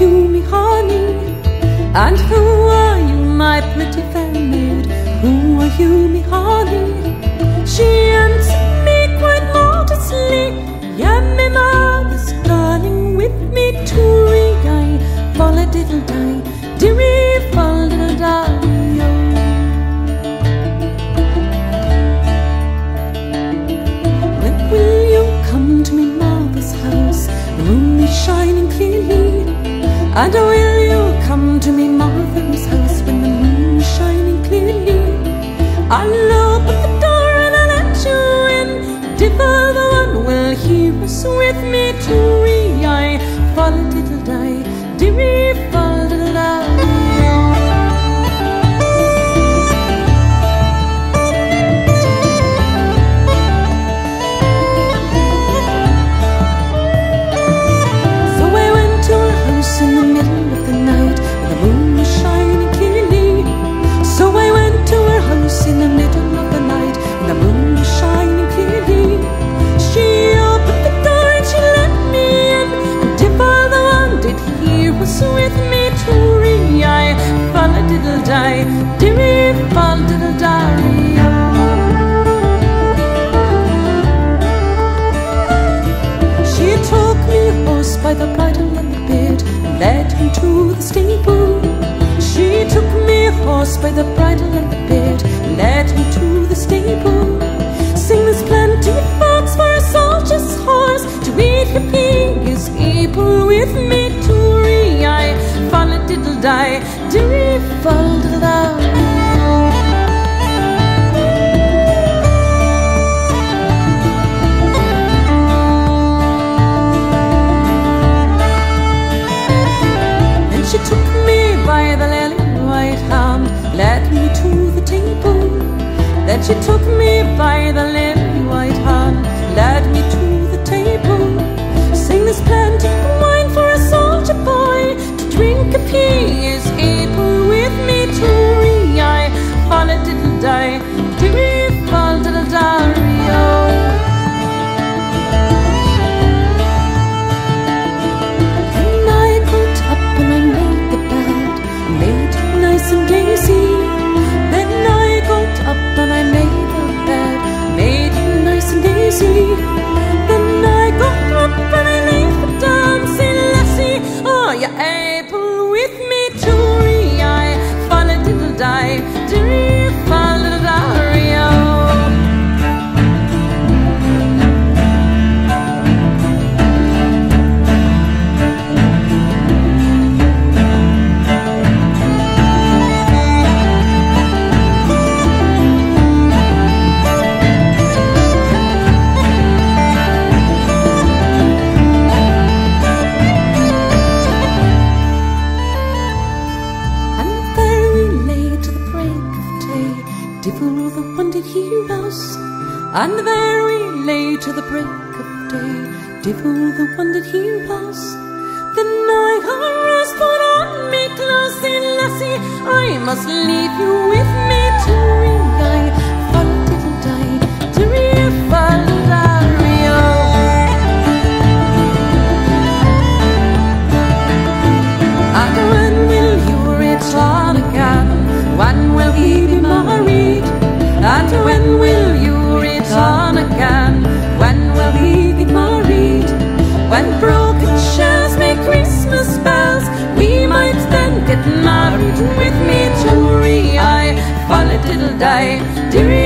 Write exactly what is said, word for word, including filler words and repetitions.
you, me honey? And who are you, my pretty fair maid? Who are you, me honey? She answered me quite modestly, yeah, me mother's darling, with me too, I fall a diddle die, dearie, fall diddle die. When will you come to me mother's house? The moon is shining clearly. And will you come to me mother's house when the moon is shining clearly? I'll open the door and I'll let you in. And if other one will hear us with me too, I fall a diddle die, dearie, fall diddle die. In the middle of the night, when the moon was shining clearly. So I went to her house in the middle of the night, when the moon was shining clearly. She opened the door and she let me in, and if all the one did hear was with me too, I fall a diddle die, dearie, fall diddle die. She took me horse by the bridle and the bit, led him to the stable. She took me horse by the bridle and the bit, led him to the stable. Sing, there's plenty of folks for a soldier's horse to eat if he is able. With me too, I fall a diddle die, dearie, fall diddle die. She took me by the lily white hand, led me to the table. Then she took me by the lily white hand, led me to the table. Sing, there's plenty of wine for a soldier boy to drink if he is able. With me too, I fall a diddle die, dearie, fall diddle die, oh. And daisy. Then I got up and I made a bed, made it nice and daisy. Then I got up and I laid it down, say, lassie, are you able? With me too, I fall a diddle die, dearie, fall a diddle die, oh. Divil the one did hear us, and there we lay to the break of day. Divil the one did hear us. Then I arose, put on me clothes, say, lassie, I must leave you with me too. I fall diddle die, dearie, fall die, oh. And when will you return again? When will we be married? And when will you return again? When will we be married? When broken shells make Christmas bells, we might then get married. With me too, I fall a diddle die, dearie.